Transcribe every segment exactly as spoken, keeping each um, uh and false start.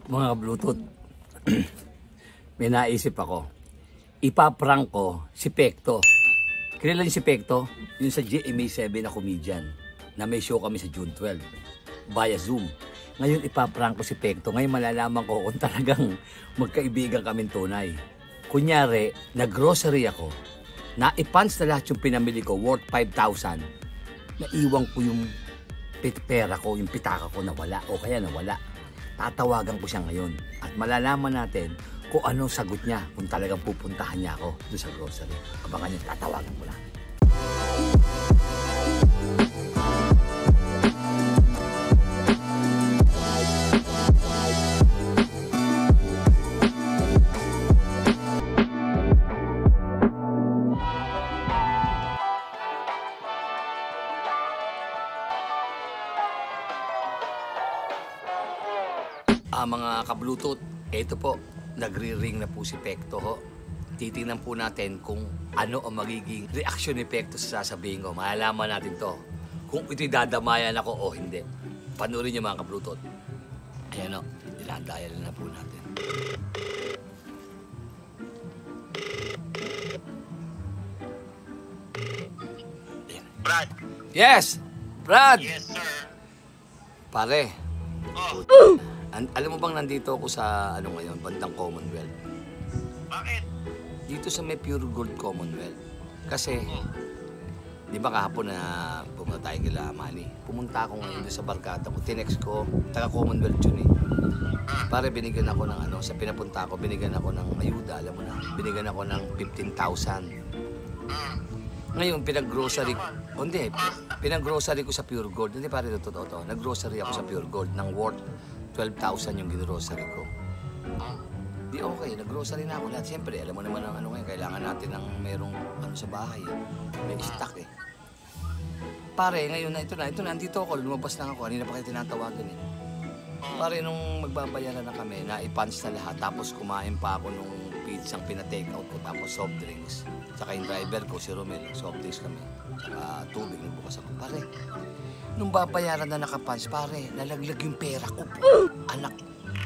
Mga Bluetooth, may naisip ako. Ipaprank ko si Pekto. Kilala niyo si Pekto? Yung sa G M A seven na comedian na may show kami sa June twelve via Zoom. Ngayon ipaprank ko si Pekto. Ngayon malalaman ko kung talagang magkaibigan kaming tunay. Kunyari, nag-grocery ako. Naipans na lahat yung pinamili ko worth five thousand. Naiwan ko yung pera ko, yung pitaka ko nawala o kaya nawala. Tatawagan ko siya ngayon at malalaman natin kung anong sagot niya kung talagang pupuntahan niya ako doon sa grocery. Abangan niyo, tatawagan ko lang. Ah, mga ka-Bluetooth, ito po, nagre-ring na po si Pekto ho. Titingnan po natin kung ano ang magiging reaksyon ni Pekto sa sasabihin ko. Malalaman natin to kung ito'y dadamayan ako o hindi. Panurin niyo mga ka-Bluetooth. Ayan o, ilandayal na po natin. Ayan. Brad. Yes! Brad! Yes, sir. Pare. Oh. An alam mo bang nandito ako sa ano ngayon, bandang Commonwealth? Bakit? Dito sa may Pure Gold Commonwealth. Kasi, Oh. di ba kahapon na pumunta tayo kila Manny? Pumunta ako ngayon doon sa barkada ko. Tinext ko, taga Commonwealth yun eh. Pare, binigyan ako ng ano, sa pinapunta ko, binigyan ako ng ayuda, alam mo na. Binigyan ako ng fifteen thousand. Ngayon, pinag-grocery ko. Oh, hindi, pinag-grocery ko sa Pure Gold. Hindi pare, totoo to. Nag-grocery ako sa Pure Gold ng worth twelve thousand yung gin-grocery ko. Di okay, nag-grocery na ako lahat. Siyempre, alam mo naman ang ano ngayon, kailangan natin ng merong ano sa bahay. May stock eh. Pare, ngayon na ito na, ito na, andito ako, lumabas lang ako. Kanina pa kayo tinatawagan eh. Pare, nung magbabayaran na kami, naipans na lahat. Tapos kumain pa ako nung pizzang pina-take out ko. Tapos soft drinks. Tsaka yung driver ko, si Romel, soft drinks kami. Tsaka tubig, nagbukas ako. Pare, nung babayaran na nakapans, pare, nalaglag yung pera ko. Anak.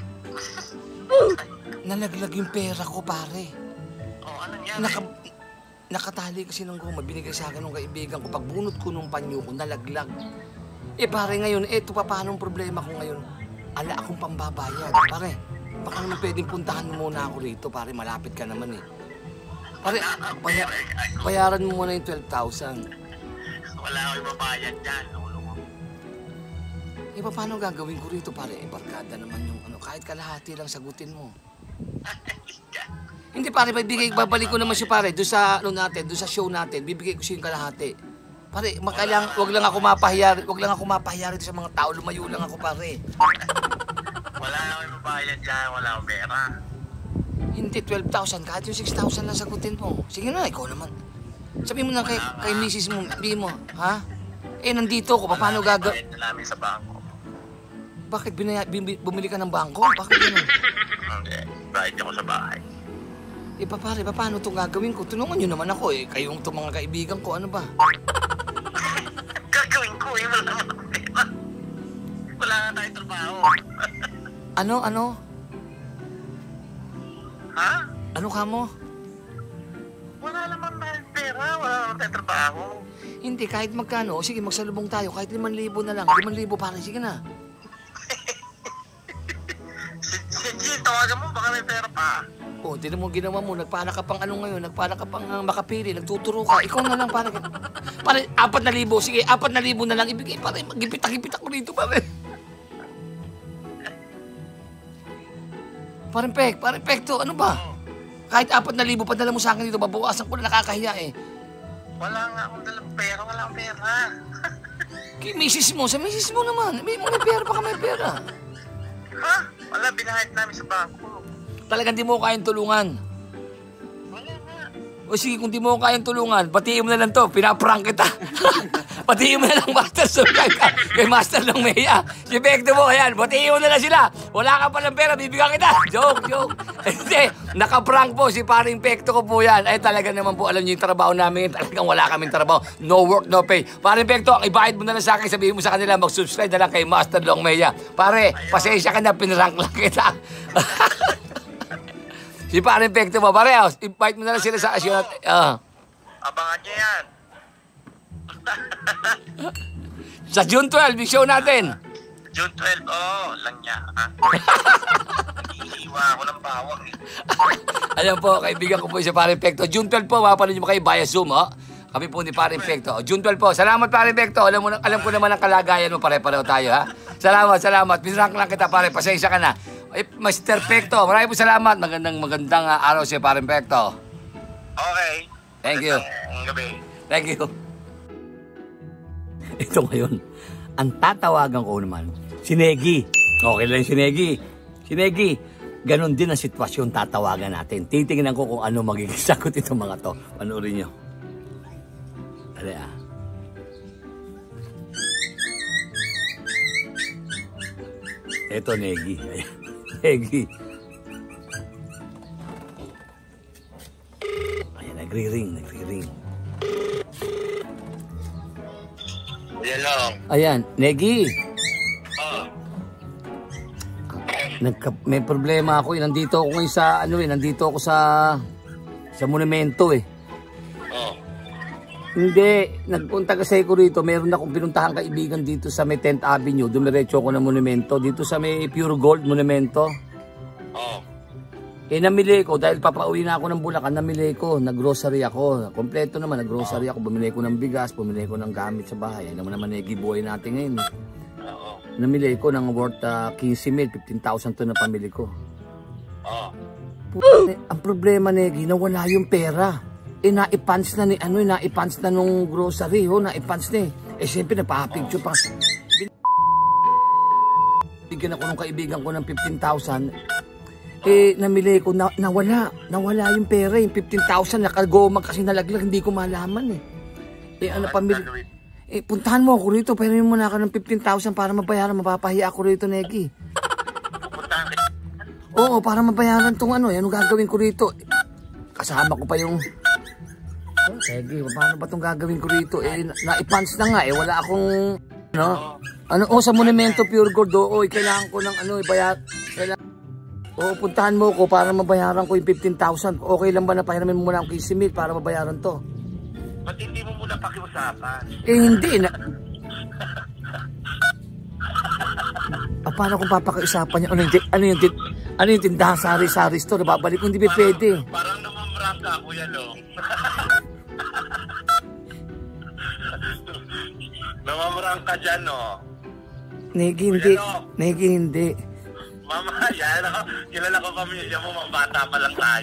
Nalaglag yung pera ko, pare. Oh, ano niya? Naka, nakatali kasi nung goma, binigay sa akin ng kaibigan ko. Pagbunot ko nung panyo ko, nalaglag. Eh pare, ngayon, eto pa paano ang problema ko ngayon? Ala akong pambabayad. Pare, baka naman pwedeng puntahan mo muna ako rito, pare, malapit ka naman eh. Pare, baya, bayaran mo muna yung twelve thousand. Wala akong ibabayad dyan. Ulo mo. Eh, paano gagawin ko rito, pare? Eh, barkada naman yung ano, kahit kalahati lang sagutin mo. Hindi, pare, bibigay, babalik ko naman siya, pare, doon sa, ano natin, doon sa show natin, bibigay ko siya yung kalahati. Pare, makailang, wag lang ako mapahiya, wag lang ako mapahiya rito sa mga tao, lumayo lang ako, pare. Wala akong ibabayad dyan. Wala akong pera. Hindi, twelve thousand, kahit yung six thousand lang sagutin mo. Sige na, ikaw naman. Sabi mo na kay, kay misis mo, sabi mo, ha? Eh, nandito ako, paano gagawin? Bayad na namin sa bangko. Bakit binaya, bumili ka ng bangko? Bakit gano'n? Hindi. Bayad ako sa bahay. Eh, pa, pare, paano itong gagawin ko? Tulungan nyo naman ako eh. Kayong itong mga kaibigan ko, ano ba? Gagawin ko eh. Wala naman akong pera. Wala nga tayong trabaho. Ano, ano? Ha? Ano ka mo? Wala naman tayong pera. Wala naman tayong trabaho. Hindi, kahit magkano. Sige, magsalubong tayo. Kahit limang libo na lang. Limang libo, pare. Sige na. Si, si Jean, tawagan mo. Baka may pera pa. Oh, tinan mo ginawa mo. Nagpala ka pang ano ngayon. Nagpala ka pang uh, makapili. Nagtuturo ka. Ikaw na lang, pare. Pare, apat na libo. Sige, apat na libo na lang ibigay. Pare, magipitak-gipitak ko rito, pare. Parang Pek, parang Pekto, ano ba? Kahit apat na libo padala mo sa akin dito, babawasan ko na, nakakahiya eh. Wala nga akong dalang pera. Wala akong pera. Kay misis mo, sa misis mo naman. May mga pera, baka may pera. Ha? Wala, binahid namin sa bangko. Talagang di mo kayang tulungan. Wala nga. O sige, kung di mo kayang tulungan, batiin mo na lang to, pinaprank kita. Batiin mo na lang, Master. Subscribe ka kay Master Long Meya. Si Pekto mo, ayan. Batiin mo na lang sila. Wala ka pa ng pera, bibigyan kita. Joke, joke. Hindi, nakaprank po si paring Pekto ko po yan. Ay talaga naman po, alam niyo yung trabaho namin. Talagang wala kaming trabaho. No work, no pay. Paring Pekto, ang ibahid mo na lang sa akin. Sabihin mo sa kanila, mag-subscribe na lang kay Master Long Meya. Pare, pasensya ka na, pinrank lang kita. Si paring Pekto mo, pare, oh, invite mo na lang sila sa asyon. Uh. Abangan niya yan. Sa June twelve, yung show natin. June twelve, oh, lang niya. Ha? Nag-iiwa ako ng bawang eh. Ayan po, kaibigan ko po si Paring Pekto. June twelve po, mapapanood nyo kayo via Zoom, oh. Kami po ni Paring Pekto. June twelve po. Salamat, Paring Pekto. Alam, mo, alam ko naman ang kalagayan mo, pare-pareho tayo, ha? Salamat, salamat. Pinrank lang kita, pare. Pasensya ka na. Eh, Mister Pekto, maraming po salamat. Magandang, magandang uh, araw si Paring Pekto. Okay. Thank you. Ang gabi. Thank you. Ito ngayon, ang tatawagan ko naman, si Negi. Okay lang si Negi. Si Negi, ganon din ang sitwasyon tatawagan natin. Titingnan ko kung ano magiging sagot itong mga to. Panoorin nyo. Dali ah. Ito Negi. Ayan. Negi. Ayan, nagri-ring, nagri-ring. Hello. Ayan, Negi. Oh. Nagka, may problema ako eh. Nandito ako ngayon sa, ano eh, nandito ako sa, sa monumento eh. Oh. Hindi, nagpunta kasi ako rito. Meron akong pinuntahan kaibigan dito sa may tenth Avenue. Dumiretso ako ng monumento. Dito sa may Pure Gold monumento. Oh. Eh, namili ko. Dahil papauwi na ako ng Bulacan, namili ko. Nag-grocery ako. Kompleto naman, nag-grocery ako. Bumili ko ng bigas, bumili ko ng gamit sa bahay. Alam mo naman, nagibuhay natin ngayon. Oo. Namili ko ng worth uh, fifteen mil, fifteen thousand to na pamili ko. Oh. Eh, ang problema, Negi, nawala yung pera. Eh, naipans na ni, ano, naipans na nung grocery, ho, naipans na eh. Eh, siyempre, napapicture pa. Bigyan ako ng kaibigan ko ng fifteen thousand. Eh, namili ko, na, nawala. Nawala yung pera, yung fifteen thousand. Nakagomag kasi nalaglag, hindi ko malaman eh. Eh, ano, pamili. Eh, puntahan mo ako rito, pero mo na ako ng fifteen thousand para mabayaran. Mapapahiya ako rito, Negi. Pupuntahan kita. Oo, para mabayaran tong ano, ano gagawin ko rito. Kasama ko pa yung... Oh, Negi, paano ba itong gagawin ko rito? Eh, na- naipans na nga eh, wala akong... No? Ano, oh, sa Monumento Pure Gold, oo, eh, kailangan ko ng ano, ibayat. Kailangan... Oo, puntahan mo ko para mabayaran ko yung fifteen thousand. Okay lang ba na pahiramin mo muna ang fifteen mil para mabayaran to? Ba't hindi mo muna pakiusapan? Eh, hindi na... Ah, paano kung papakiusapan niya? Ano yung, ano yung, ano yung tindahan sari-sari store? Babalik ko, hindi ba pwede? Parang namamrang ka, Kuya Long. Namamrang ka dyan, no? Negi, hindi. Negi, hindi. Mama, yan ako. Kilala ko pamilya mo, mga bata pa lang tayo.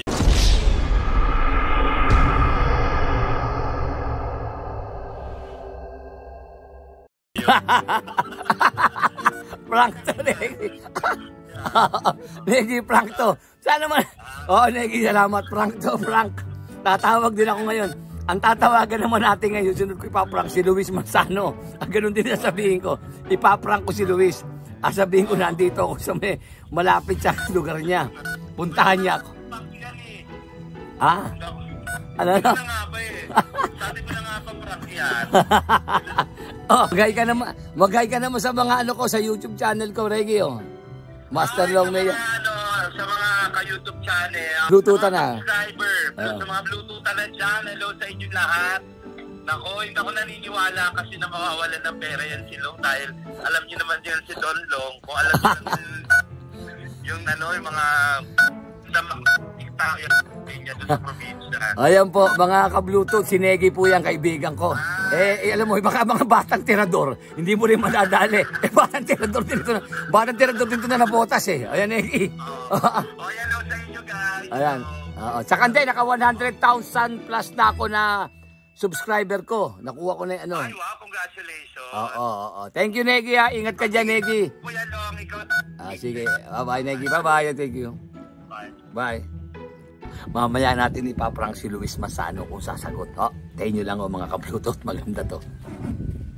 Prank to, Negi. Negi, prank to. Sana man. Oo, Negi, salamat. Prank to, prank. Tatawag din ako ngayon. Ang tatawagan naman natin ngayon, sunod ko ipaprank si Luis Manzano. Ang ganun din sabihin ko. Ipaprank ko si Luis. Sabihin ko, nandito ako sa may malapit sa lugar niya. Puntahan niya ako. Ha? Ano na? Ano nga ba eh? Sabi ko na nga pa prank yan. Oh, magay ka naman. Magay ka naman sa mga ano ko, sa YouTube channel ko, Reggie, oh. Master Long Meya. Sa mga, ano, sa mga ka-YouTube channel. Bluetooth sa mga na. Subscriber. Oh. Sa mga Bluetooth na dyan. Hello sa inyo lahat. Nako, hindi ako naniniwala kasi na mawawalan ng pera yan si Long dahil alam niyo naman yan si Don Long. Kung alam niyo yung, yung ano, yung mga sa mga TikTok yung niya doon sa probinsya. Ayan po, mga ka-Bluetooth, si Negi po yan, kaibigan ko. Eh, eh, alam mo, baka mga batang tirador, hindi mo rin madadali. Eh, batang tirador din ito na, batang tirador din ito na nabotas eh. Ayan, Negi. Oh, oh, hello sa inyo guys. Ayan. Oo. Tsaka hindi, naka one hundred thousand plus na ako na subscriber ko. Nakuha ko na yung ano. Ay, wow, congratulations. Oo, oo, oo. Thank you, Negi, ha. Ingat ka dyan, Negi. Kuya Long, ikaw. Ah, sige. Bye-bye, Negi. Bye-bye. Thank you. Bye. Bye. Mamaya natin ipaprank si Luis Manzano kung sasagot. Oh, tayo nyo lang, oh, mga ka-Bluetooth. Maganda to.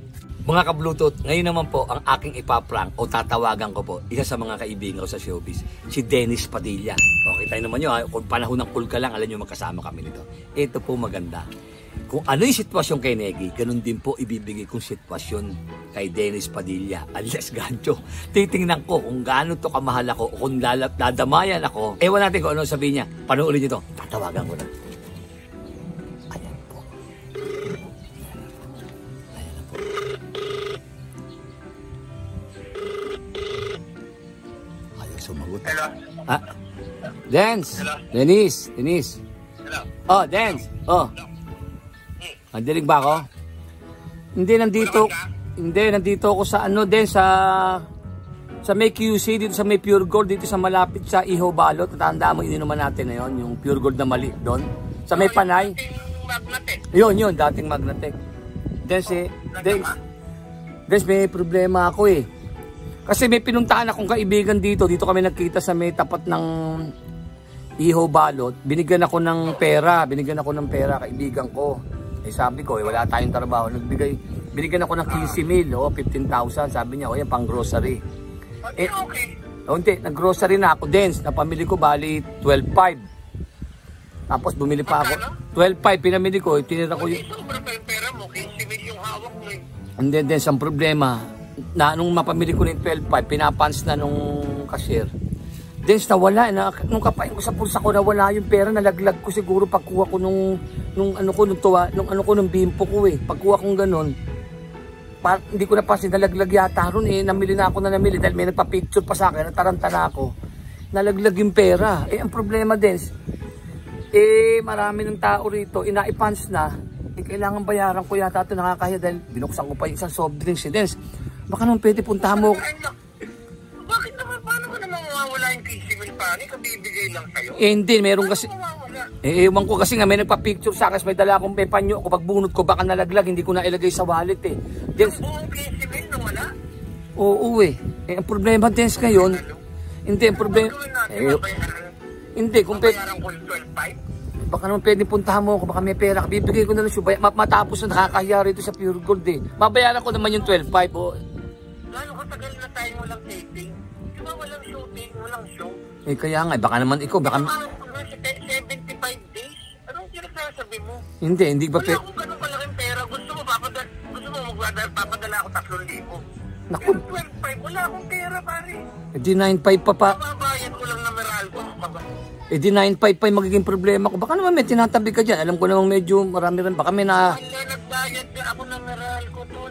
Mga ka-Bluetooth, ngayon naman po ang aking ipaprank o tatawagan ko po, isa sa mga kaibigan ko sa showbiz, si Dennis Padilla. Okay, tayo naman nyo ha, kung panahon ng cool ka lang, alam nyo magkasama kami nito. Ito po maganda. Kung ano yung sitwasyon kay Negi, ganun din po ibibigay kong sitwasyon kay Dennis Padilla, alias Gancho. Titingnan ko kung gaano to kamahal ako, o kung dadamayan ako. Ewan natin kung ano sabihin niya. Panoorin nyo to, tatawagan ko na. Ayan po. Ayan na po. Ayaw sumagot. Hello? Ah, Dance. Hello? Dennis. Dennis. Hello? Oh, Dance. Oh. Andilig ba ako? Hindi, nandito. Hindi, nandito ako sa ano din, sa sa may Q C, dito sa may Pure Gold, dito sa malapit sa Iho Balot. Tatandaan mo, ininuman natin na yun, yung Pure Gold na mali doon. Sa may Panay. Yun, yun, dating Magnatec. Then si, then, then may problema ako eh. Kasi may pinuntahan akong kaibigan dito. Dito kami nagkita sa may tapat ng Iho Balot. Binigyan ako ng pera. Binigyan ako ng pera, kaibigan ko. Eh sabi ko, eh, wala tayong trabaho. Nagbigay, binigyan ako ng fifteen mil, oh, fifteen thousand. Sabi niya, oh, yan, pang grocery. Eh, Okay. oh, hindi, nag-grocery na ako, Dance. Napamili ko, bali, twelve five. Tapos bumili pa ako. twelve five, pinamili ko. Tinira ko yung... Sobrang pa yung pera mo, fifty mil yung hawak mo eh. And then, Dance, ang problema, na nung mapamili ko ng twelve five, pinapans na nung cashier. Dance, nawala. Na, nung kapain ko sa pulsa ko, nawala yung pera. Nalaglag ko siguro pagkuha ko nung, nung ano ko, nung tuwa, nung ano ko, nung bimpo ko eh. Pagkuha kong ganun, pa, hindi ko napansin, nalaglag yata ron eh. Namili na ako na namili dahil may nagpa-picture pa sa akin, nataranta na ako. Nalaglag yung pera. Eh, ang problema, Dance, eh, marami ng tao rito, inaipans na, eh, kailangan bayaran ko yata ito, nakakahiya dahil binuksan ko pa yung isang soft drinks eh. Dance, baka naman pwede puntahan mo. Bakit naman, paano ka naman mawawala yung fifty mil pa? Ano kabibigay lang sa'yo? Eh, hindi, meron kasi... Mawawala. Eh, ewan ko kasi nga may nagpa-picture sa akin, may dala akong may panyo ko, pagbunot ko baka nalaglag, hindi ko na ilagay sa wallet eh. Dance, Buong fifty mil na wala? oo eh. Eh, ang problema, Dance, ngayon, hindi, ang problema... Gawin natin, Eh, mabayaran. hindi, kung pwede... Mabayaran ko yung twelve five? Baka naman pwede puntahan mo ako, baka may pera, bibigay ko na lang siya, matapos na nakakahiya rito sa Pure Gold eh. Mabayaran ko naman yung twelve five oh. Gano'ng katagal na tayo walang taping? Di ba walang shooting, walang show? Eh, kaya nga, baka naman ikaw, baka... Parang seventy-five days? Anong pinagsasabi mo? Hindi, hindi ba Wala pwede... akong ganun kalaking pera. Gusto mo, papadala, gusto mo magpadala, papadala ako tatlong libo. Naku, Pero twelve five, wala akong pera pare. eh di nine five pa pa. Mababayad ko lang na meral ko. Eh di nine five pa yung magiging problema ko. Baka naman may tinatabi ka dyan. Alam ko namang medyo marami rin. Baka may na... Wala, nagbayad ka ako ng meral ko, tol.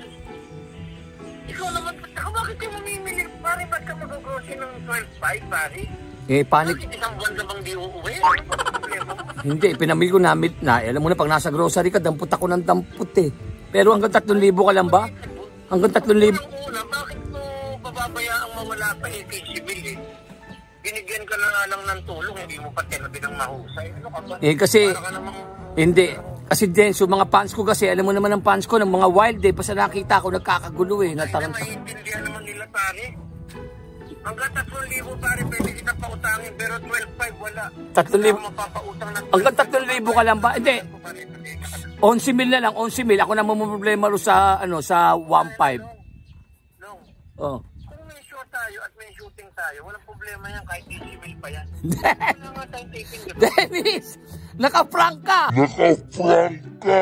Ikaw naman, ako bakit ka mamimili? Pare, ba't ka mag-grocery ng twelve five, pare? Eh, panik... Bakit isang buwan ka bang di uuwi? Ano ba problema mo? Hindi, pinamili ko namit na. Eh, alam mo na, pag nasa grocery ka, dampot ako ng dampot eh. Pero hanggang tatlong libo ka lang ba? Hanggang tatlong libo... Una, bakit mo bababayaang mawala pa eh, fifty mil eh? Binigyan ka na nga lang ng tulong, hindi mo pa tinabi ng mahusay. Ano ka ba? Eh, kasi... Para ka namang... Hindi. Kasi din, so mga fans ko kasi, alam mo naman ang fans ko, ng mga wild eh. Basta nakita ko, nagkakagulo eh. Ay na Nataranta. maintindihan naman nila pare. Hanggang tatlong libo pare, pwede kita pautangin, pero twelve five wala. Tatlong libo? Wala akong mapapautang ng Hanggang tatlong libo ka lang ba? Hindi. eleven mil na lang, eleven mil. Ako na problema ro sa, ano, sa one five. No. Oh. Kung may show tayo at may shooting tayo, walang problema yan, kahit fifty mil pa yan. Wala nga tayong taping gabi. Dennis! Naka-prank ka! Naka-prank ka!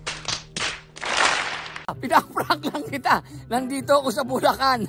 Pinaprank lang kita. Nandito ako sa Bulacan.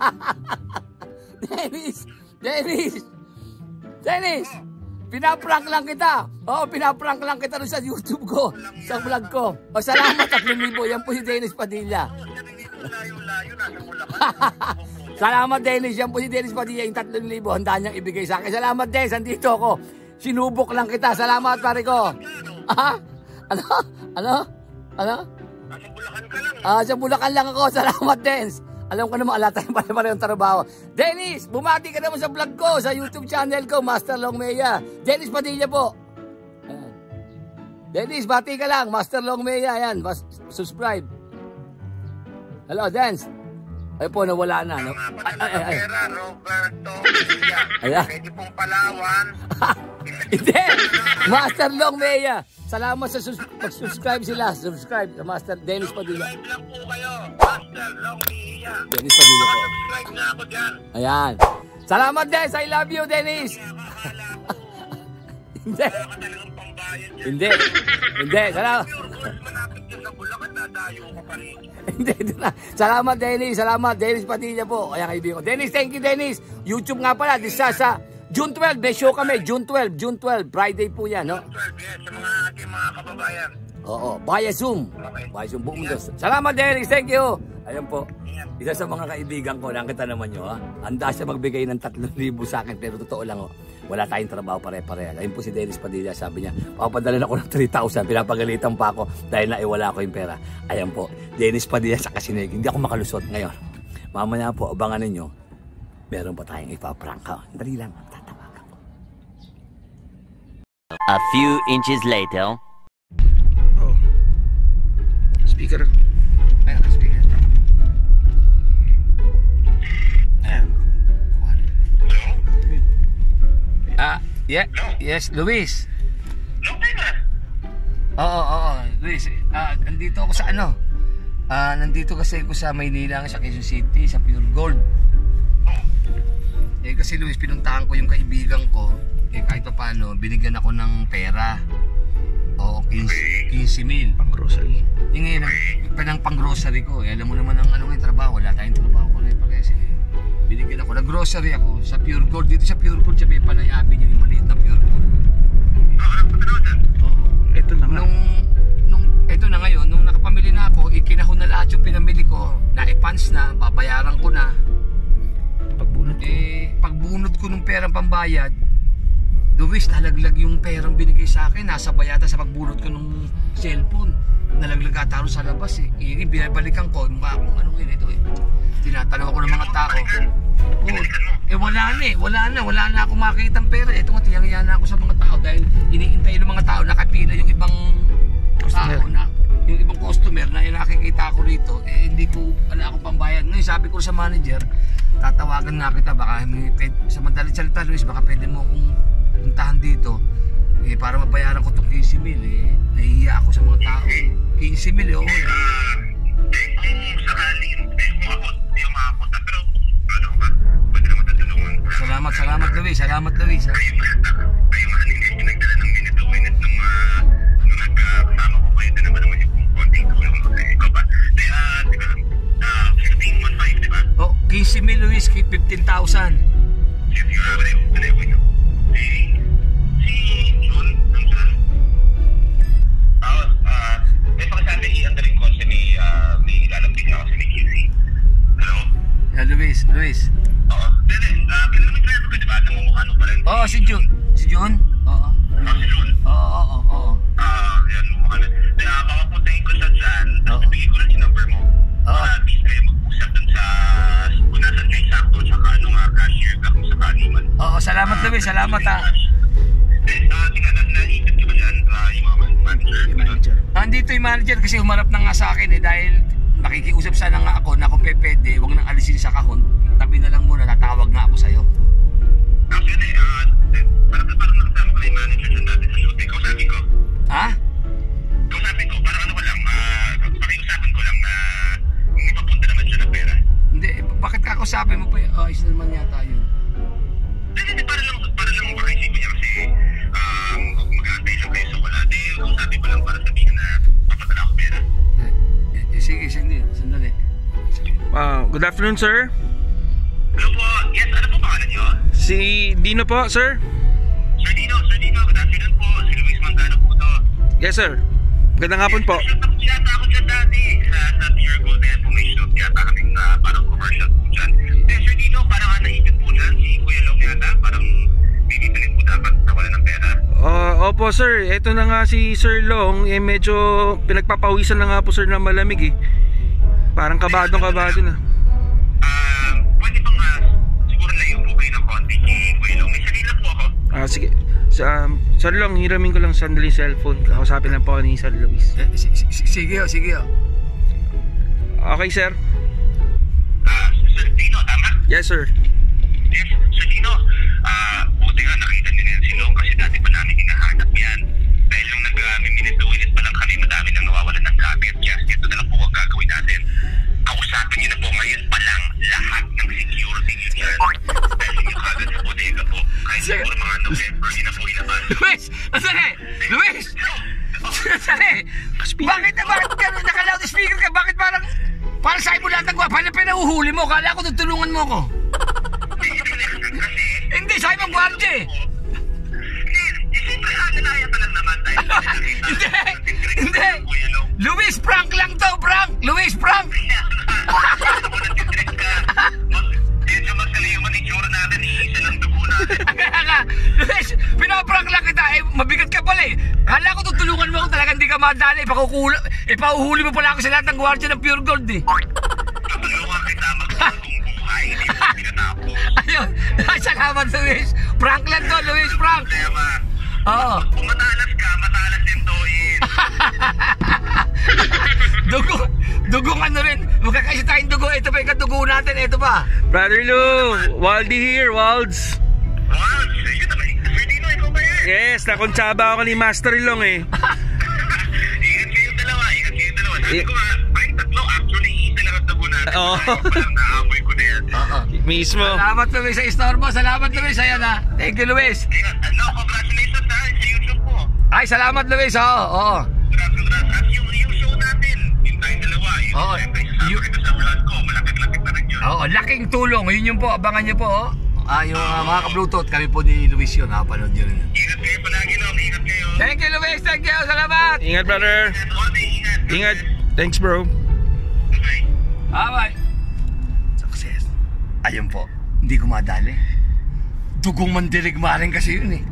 Dennis! Dennis! Dennis! Pinaprank lang kita. Oo, pinaprank lang kita rin sa YouTube ko. Sa vlog ko. O, salamat, tatlong libo. Yan po si Dennis Padilla. Layo-layo, nasa Bulacan. Salamat, Dennis. Yan po si Dennis Padilla. Yung tatlong libo, handa niyang ibigay sa akin. Salamat, Dennis. Andito ako. Sinubok lang kita. Salamat, pare ko. Ha? Ano? Ano? Ano? Nasa Bulacan ka lang. Ah, sa Bulacan lang ako. Salamat, Dennis. Alam ko naman, alata yung pala-pala yung trabaho. Dennis, bumati ka naman sa vlog ko, sa YouTube channel ko, Master Longmeya. Dennis Padilla po. Ayan. Dennis, bati ka lang, Master Longmeya. Yan, subscribe. Hello, Dennis. Ay po, nawala na. No? Mga Ay, ay, padala ay, ng ay. pera, Roberto Mejia. Ayan. Pwede pong Palawan. Hindi! Master Long Meya. Salamat sa sus- pag-subscribe sila. Subscribe sa Master Dennis Padilla. Subscribe lang po kayo. Master Long Mejia. Dennis Padilla po. Subscribe na ako dyan. Ayan. Salamat, Dennis. I love you, Dennis. Hindi. Wala ka talagang pambayad dyan. Hindi. Hindi. Salamat. Pure gold, malapit dyan sa Bulacan, dadayo ka pa rin. Hindi. hindi na. Salamat, Dennis. Salamat, Dennis Padilla po. Ayan, kaibigan ko. Dennis, thank you, Dennis. YouTube nga pala. This sa sa June twelve. May show kami. June twelve. June twelve. Friday po yan, no? twelve, yes, sa mga ating mga kababayan. Oo. Via Zoom. Okay. Via Zoom. Buong mundo. Salamat, Dennis. Thank you. Ayan po. Isa sa mga kaibigan ko, nakita naman nyo, ha? Handa siya magbigay ng tatlong libo sa akin, pero totoo lang, oh, wala tayong trabaho pare-pareha. Ayun po si Dennis Padilla, sabi niya, papadala ako ng three thousand, pinapagalitan pa ako dahil naiwala ko yung pera. Ayan po, Dennis Padilla sa Kasinig. Hindi ako makalusot ngayon. Mamaya po, abangan ninyo, meron pa tayong ipaprank. Dali lang, tatawagan ko. A few inches later. Oh. Speaker. Ayan, speaker. Ayan. Ah, yeah, yes, Luis. Okay na. Oo, oo, Luis. Ah, nandito ako sa ano? Ah, nandito kasi ako sa Maynila, sa Quezon City, sa Pure Gold. Eh kasi Luis, pinuntahan ko yung kaibigan ko. Eh kahit pa paano, binigyan ako ng pera. Oo, fifteen mil. Pang grocery. Yung ngayon, ang pang-grocery ko. Eh, alam mo naman ang ano yung trabaho. Wala tayong trabaho ko na pares. Eh. Binigyan ako. Nag-grocery ako sa Pure Gold. Dito sa Pure Gold, sa may Panay Avenue, yung maliit na Pure Gold. Oo. Ito na nga. Nung, nung, ito na ngayon, nung nakapamili na ako, ikinahon na lahat yung pinamili ko. Naipans na, babayaran ko na. Pagbunot ko. Eh, pagbunot ko ng perang pambayad, Luis, nalaglag yung perang binigay sa akin. Nasa bayata sa pagbunot ko ng cellphone. Nalaglag ata rin sa labas eh. Eh, binabalikan ko, mukha akong anong yun ito eh. Tinatanaw ako ng mga tao. Oh, eh wala na eh, wala na, wala na ako makikita ng pera. Ito nga, tiyangya na ako sa mga tao dahil iniintay ng mga tao, nakapila yung ibang tao na, yung ibang customer na nakikita ko rito, eh hindi ko, wala akong pambayad. Ngayon sabi ko sa manager, tatawagan na kita, baka may, sa madalit salita Luis, baka pwede mo kung puntahan dito eh para mabayaran ko itong fifteen mil eh nahihiya ako sa mga tao eh fifteen mil eh oo eh Kung sakaling, eh, kung ako, hindi ako makapunta, pero ano ba, pwede naman tatulungan. salamat salamat Luis salamat Luis ha? Kayo nga nila yung nagdala ng minute to minute nung uh, nung nagkasama ko kayo, din naman naman yung konting tulong kasi ikaw ba? Di, ah, di ba, ah, fifteen one five, di ba? oh fifteen mil Luis fifteen thousand Sige, sige, ah, wala yung telepono. Si, si Jun, ang saan? Ah, ah, may pakisabi i-under ko kasi may, ah, may ilalapit ako sa may Q C. Hello? yeah, Luis Luis Oo. Dede, ah, kilala mo yung driver ko, di ba? Namumukha nung pala. oo si Jun si Jun oo Ah, si Jun. oo oo oo Ah, yan, mukha na. Kaya makapuntahin ko siya dyan, tapos Oo. bigay ko lang yung number mo. Oo. Para at least kayo mag-usap dun sa, kung nasan kayo sakto, tsaka ano nga, cashier ka kung sakali man. oo salamat Luis salamat ha Eh, ah, tika, na, naisip ko ba yan, ah, yung mga man- manager? Manager. andito yung manager kasi humarap na nga sa akin eh dahil nakikiusap sana nga ako na kung pwede huwag nang alisin sa kahon tabi na lang muna tatawag nga ako sa'yo Actually, ah, eh, parang, parang nakasama ko na yung manager dyan dati sa shooting. Kausapin ko. ha? Kausapin ko, parang ano ko lang, ah, pakiusapan ko lang na ipapunta naman siya ng pera. Hindi, bakit kakausapin mo pa yun? Oh, isa naman yata yun. Hindi, hindi, para lang, para lang makaisip niya kasi um, mag-aantay lang kayo sa wala. Di, kausapin ko lang para sabihin na papadala ako pera. Eh, eh, eh, sige, sandali. sandali. Ah, good afternoon, sir. Hello po, yes, ano po pangalan niyo? Si Dino po, sir. Sir Dino, Sir Dino, good afternoon po. Si Luis Mangano po to. Yes, sir. Magandang hapon po. Shoot ako yata ako dyan dati sa, sa Pure Gold and po may shoot yata kaming na parang commercial po dyan. Eh, Sir Dino, parang uh, naisip po dyan si Kuya Long yata, parang bibili po dapat nawala ng pera. Ah, opo, sir. Ito na nga si Sir Long, eh medyo pinagpapawisan na nga po, sir, na malamig eh. Parang kabadong-kabado na. Ah, pwede bang uh, siguro layo po kayo ng konti si Kuya Long. May sarili po ako. Ah, sige. Sa, um, Sir Long, hiramin ko lang sandali yung cellphone. Kausapin lang po ako ni Sir Luis. Eh, si- si- sige, oh, sige. oh. Okay, sir. Ah, Yes, sir. Yes, Sir Dino. Ah, buti nga nakita niyo na yan si Long kasi dati pa namin hinahanap yan. Dahil nung nag-minute-to-minute pa lang kami, madami nang nawawalan ng gamit. Yes, ito na lang po ang gagawin natin. Kausapin niyo na po ngayon pa lang lahat ng security niyo dyan. Dahil niyo kagad sa bodega po. Kahit siguro mga November, yun na po ilabas. Luis! Asali! Luis! Asali! Bakit na bakit ka naka-loud speaker ka? Bakit parang parang sa'yo mo lahat ng gwa? Paano pinahuhuli mo? Kala ko tutulungan mo ko. Kasi, Hindi, sa'yo mong gwardya eh. hindi, siyempre aanaya pa lang naman dahil Hindi! Hindi! Luis, prank lang to, prank! Luis, prank! Medyo masali yung manitsura natin, iisa lang dugo natin. Kaya nga, Luis, pinaprank lang kita. Eh, mabigat ka pala eh. Kala ko tutulungan mo ko talaga, hindi ka madali. Ipakukula, ipahuhuli mo pala ako sa lahat ng gwardya ng Pure Gold eh. Tutulungan kita magpapagong buhay, hindi mo pinatapos. Ayun, salamat Luis. Prank lang to, Luis, prank. Problema. Oo. Kung matalas ka, matalas din to eh. Dugo, dugong ano rin. Magkakaisa tayong dugo. Ito pa yung kadugo natin. Ito pa. Brother Lou, Waldy here, Walds. Wow, yun naman. Sir Dino, ikaw ba yan? Yes, nakontsaba ako ni Master Long eh. Ingat kayong dalawa, ingat kayong dalawa. Sabi Eh. ko nga, ay tatlo, actually, isa lang ang dugo natin. Oo. Ayaw pa lang, naamoy ko na yan. Oo. Mismo. Salamat Luis sa istorbo. Salamat Luis. Ayan ha. Thank you Luis. Ingat, ano, congratulations ha, sa YouTube po. Ay, salamat Luis. Oo, oo. Congrats, congrats. At yung, yung show natin, yung tayong dalawa, yun, Oo. siyempre, isasama You- kita sa vlog ko, malapit-lapit na rin yun. Oo, laking tulong. Yun yung po. Abangan nyo po. Oh. Ah, yung uh, mga ka-Bluetooth. Kami po ni Luis yun. Nakapanood nyo rin. Ingat kayo palagi, no? Ingat kayo. Thank you Luis. Thank you. Salamat. Ingat, brother. Ingat, Waldy, ingat. Ingat. Thanks, bro. Bye. Bye-bye. Success. Ayun po. Hindi ko madali. Dugong mandirigma rin kasi yun eh.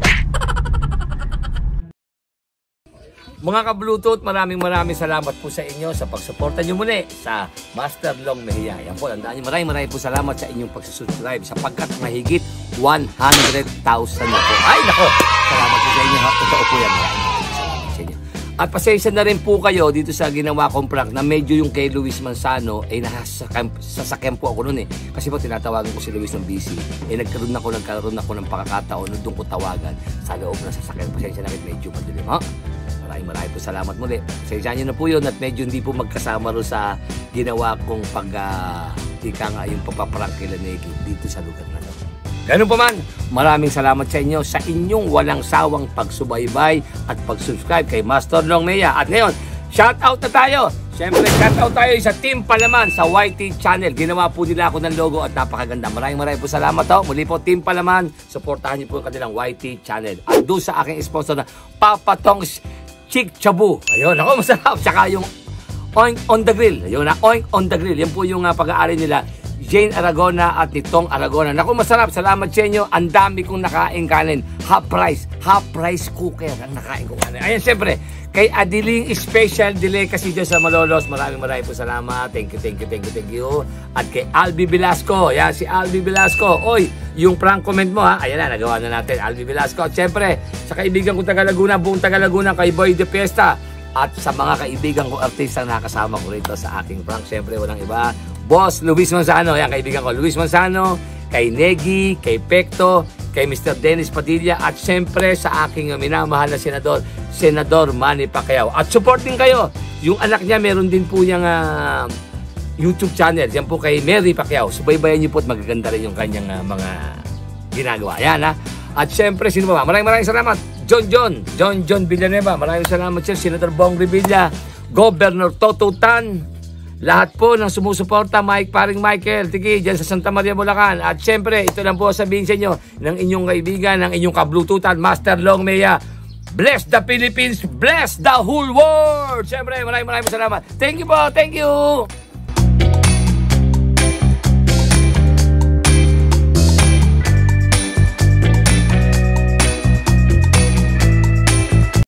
Mga ka-Bluetooth, maraming maraming salamat po sa inyo sa pagsuporta nyo muli sa Master Long Mejia. Yan po, tandaan nyo, maraming maraming po salamat sa inyong pagsusubscribe sapagkat mahigit one hundred thousand na po. Ay, nako! Salamat po sa inyo. Ha? Totoo po yan. Maraming maraming salamat sa inyo. At pasensya na rin po kayo dito sa ginawa kong prank na medyo yung kay Luis Manzano ay nasasakyan, sasakyan po ako noon eh. Kasi po tinatawagan ko si Luis ng busy. Eh nagkaroon ako, nagkaroon ako ng pakakataon nung doon ko tawagan sa loob ng sasakyan. Pasensya na rin, medyo madilim. Ha? Maraming maraming po salamat muli. Pasensya nyo na po yun at medyo hindi po magkasama rin sa ginawa kong pag uh, ika nga yung papaprank kila Negi dito sa lugar na to. Ganun pa man, maraming salamat sa inyo sa inyong walang sawang pagsubaybay at pag-subscribe kay Master Long Mejia. At ngayon, shout out na tayo. Siyempre, shout out tayo sa Team Palaman sa Y T Channel. Ginawa po nila ako ng logo at napakaganda. Maraming maraming po salamat ho. Muli po, Team Palaman, supportahan niyo po ang kanilang Y T Channel. At doon sa aking sponsor na Papa Tong's Chick Chabu. Ayun, ako masarap. Tsaka yung Oink on the Grill. Ayun na, Oink on the Grill. Yan po yung uh, pag-aari nila. Jane Aragona at nitong Aragona. Naku, masarap. Salamat sa inyo. Ang dami kong nakain kanin. Half price. Half price cooker ang nakain kong kanin. Ayan, siyempre, kay Adiling Special Delicacy dyan sa Malolos. Maraming maraming po salamat. Thank you, thank you, thank you, thank you. At kay Albi Velasco. Yan, si Albi Velasco. Oy, yung prank comment mo ha. Ayan na, nagawa na natin. Albi Velasco. At siyempre, sa kaibigan kong taga Laguna, buong taga Laguna, kay Boy De Fiesta. At sa mga kaibigan kong artista na nakasama ko rito sa aking prank. Siyempre, walang iba. Boss Luis Manzano, yan kaibigan ko, Luis Manzano, kay Negi, kay Pecto, kay Mister Dennis Padilla, at siyempre sa aking minamahal na senador, Senador Manny Pacquiao. At support din kayo, yung anak niya meron din po niyang uh, YouTube channel, yan po kay Mary Pacquiao. Subaybayan niyo po at magaganda rin yung kanyang uh, mga ginagawa. Yan ha. At siyempre, sino ba? Maraming maraming salamat. John John, John John Villanueva, maraming salamat sir, Senator Bong Revilla, Governor Toto Tan, lahat po ng sumusuporta, Mike, paring Michael, tiki, dyan sa Santa Maria, Bulacan. At syempre, ito lang po sabihin sa inyo ng inyong kaibigan, ng inyong kablututan, Master Long Mejia. Bless the Philippines, bless the whole world! Syempre, maraming maraming salamat. Thank you po, thank you!